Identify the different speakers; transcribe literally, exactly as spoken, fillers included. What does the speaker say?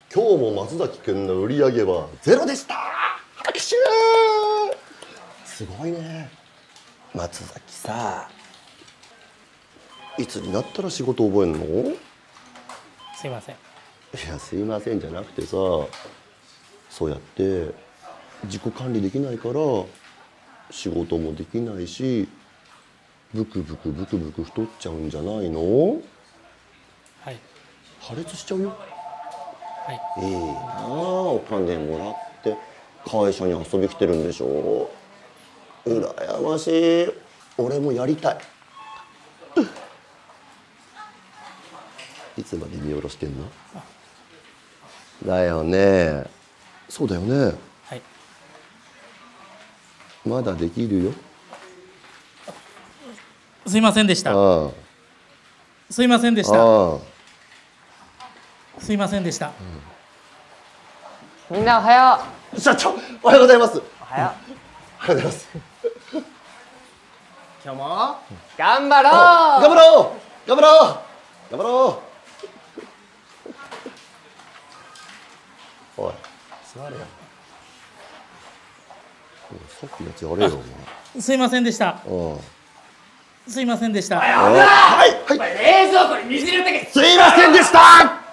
Speaker 1: 今日も松崎くんの売り上げはゼロでした。拍手。すごいね。松崎さ、いつになったら仕事覚えんの？
Speaker 2: すいません。
Speaker 1: いや、すいませんじゃなくてさ、そうやって自己管理できないから仕事もできないし、ブクブクブクブク太っちゃうんじゃないの？
Speaker 2: はい。
Speaker 1: 破裂しちゃうよ。
Speaker 2: はい。
Speaker 1: いいなあ、お金もらって会社に遊び来てるんでしょ。羨ましい。俺もやりたい。いつまで見下ろしてんの？だよね。そうだよね。
Speaker 2: はい。
Speaker 1: まだできるよ。
Speaker 2: すいませんでした。
Speaker 1: ああ、
Speaker 2: すいませんでした。
Speaker 1: ああ。
Speaker 2: すいませんでした。
Speaker 3: みんなおはよう。
Speaker 1: 社長、おはようございます。
Speaker 3: おはよう。
Speaker 1: おはようございます。
Speaker 3: 今日も頑張ろう。
Speaker 1: 頑張ろう。頑張ろう。頑張ろう。おい、座れよ。さっきのやつやれよ、お
Speaker 2: すいませんでした。
Speaker 1: 前。うん。
Speaker 2: すいませんでした。
Speaker 1: はい、はい。
Speaker 3: 冷蔵庫に水入れてけ。
Speaker 1: すいませんでした。